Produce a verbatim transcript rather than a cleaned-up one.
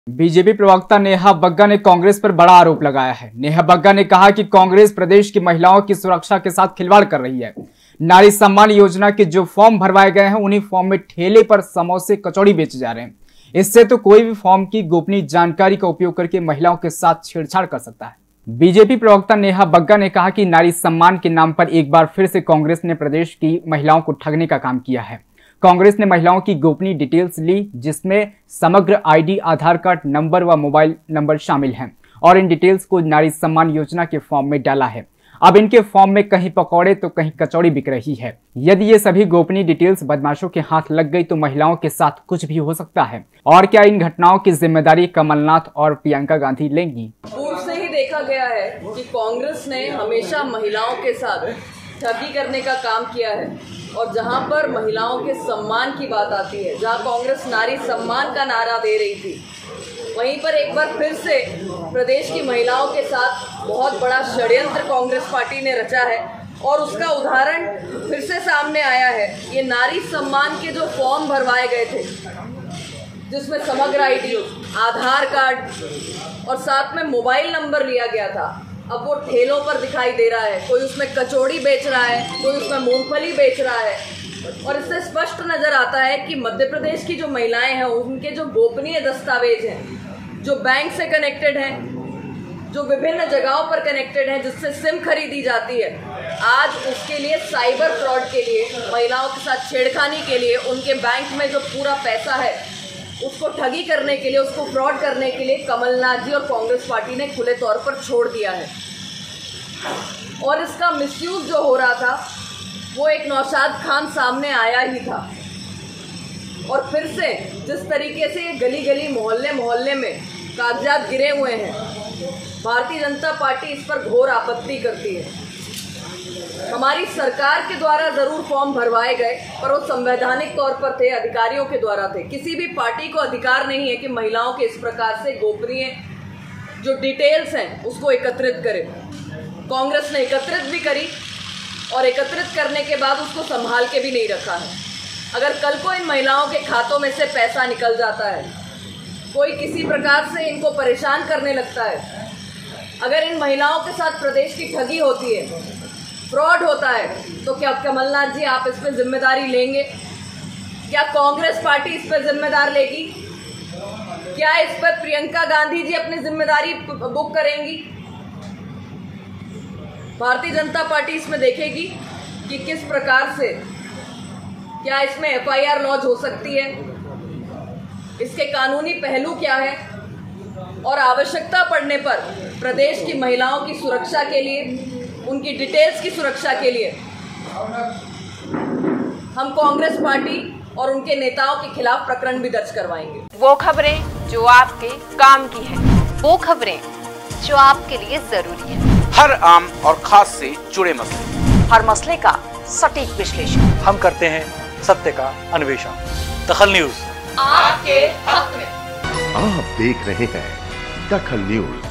BJP प्रवक्ता नेहा बग्गा ने कांग्रेस पर बड़ा आरोप लगाया है। नेहा बग्गा ने कहा कि कांग्रेस प्रदेश की महिलाओं की सुरक्षा के साथ खिलवाड़ कर रही है। नारी सम्मान योजना के जो फॉर्म भरवाए गए हैं उन्हीं फॉर्म में ठेले पर समोसे कचौड़ी बेचे जा रहे हैं। इससे तो कोई भी फॉर्म की गोपनीय जानकारी का उपयोग करके महिलाओं के साथ छेड़छाड़ कर सकता है। बीजेपी प्रवक्ता नेहा बग्गा ने कहा कि नारी सम्मान के नाम पर एक बार फिर से कांग्रेस ने प्रदेश की महिलाओं को ठगने का काम किया है। कांग्रेस ने महिलाओं की गोपनीय डिटेल्स ली, जिसमें Samagra ID, Aadhaar card number व मोबाइल नंबर शामिल हैं और इन डिटेल्स को नारी सम्मान योजना के फॉर्म में डाला है। अब इनके फॉर्म में कहीं पकौड़े तो कहीं कचौड़ी बिक रही है। यदि ये सभी गोपनीय डिटेल्स बदमाशों के हाथ लग गई तो महिलाओं के साथ कुछ भी हो सकता है। और क्या इन घटनाओं की जिम्मेदारी कमलनाथ और प्रियंका गांधी लेंगी? पूर्व से ही देखा गया है कि कांग्रेस ने हमेशा महिलाओं के साथ ठगी करने का काम किया है और जहां पर महिलाओं के सम्मान की बात आती है, जहां कांग्रेस नारी सम्मान का नारा दे रही थी, वहीं पर एक बार फिर से प्रदेश की महिलाओं के साथ बहुत बड़ा षड्यंत्र कांग्रेस पार्टी ने रचा है और उसका उदाहरण फिर से सामने आया है। ये नारी सम्मान के जो फॉर्म भरवाए गए थे, जिसमें समग्र आईडी, आधार कार्ड और साथ में मोबाइल नंबर लिया गया था, अब वो ठेलों पर दिखाई दे रहा है। कोई उसमें कचौड़ी बेच रहा है, कोई उसमें मूंगफली बेच रहा है और इससे स्पष्ट नजर आता है कि मध्य प्रदेश की जो महिलाएं हैं उनके जो गोपनीय दस्तावेज हैं, जो बैंक से कनेक्टेड हैं, जो विभिन्न जगहों पर कनेक्टेड हैं, जिससे सिम खरीदी जाती है, आज उसके लिए साइबर फ्रॉड के लिए, महिलाओं के साथ छेड़खानी के लिए, उनके बैंक में जो पूरा पैसा है उसको ठगी करने के लिए, उसको फ्रॉड करने के लिए कमलनाथ जी और कांग्रेस पार्टी ने खुले तौर पर छोड़ दिया है। और इसका मिसयूज जो हो रहा था वो एक नौशाद खान सामने आया ही था। और फिर से जिस तरीके से ये गली गली मोहल्ले मोहल्ले में कागजात गिरे हुए हैं, भारतीय जनता पार्टी इस पर घोर आपत्ति करती है। हमारी सरकार के द्वारा जरूर फॉर्म भरवाए गए पर वो संवैधानिक तौर पर थे, अधिकारियों के द्वारा थे। किसी भी पार्टी को अधिकार नहीं है कि महिलाओं के इस प्रकार से गोपनीय जो डिटेल्स हैं उसको एकत्रित करे। कांग्रेस ने एकत्रित भी करी और एकत्रित करने के बाद उसको संभाल के भी नहीं रखा है। अगर कल को इन महिलाओं के खातों में से पैसा निकल जाता है, कोई किसी प्रकार से इनको परेशान करने लगता है, अगर इन महिलाओं के साथ प्रदेश की ठगी होती है, फ्रॉड होता है, तो क्या कमलनाथ जी आप इस पर जिम्मेदारी लेंगे? क्या कांग्रेस पार्टी इस पर जिम्मेदार लेगी? क्या इस पर प्रियंका गांधी जी अपनी जिम्मेदारी बुक करेंगी? भारतीय जनता पार्टी इसमें देखेगी कि किस प्रकार से, क्या इसमें एफ आई आर लॉन्च हो सकती है, इसके कानूनी पहलू क्या है और आवश्यकता पड़ने पर प्रदेश की महिलाओं की सुरक्षा के लिए, उनकी डिटेल्स की सुरक्षा के लिए हम कांग्रेस पार्टी और उनके नेताओं के खिलाफ प्रकरण भी दर्ज करवाएंगे। वो खबरें जो आपके काम की है, वो खबरें जो आपके लिए जरूरी है, हर आम और खास से जुड़े मसले, हर मसले का सटीक विश्लेषण हम करते हैं, सत्य का अन्वेषण। दखल न्यूज आपके हक में। आप देख रहे हैं दखल न्यूज।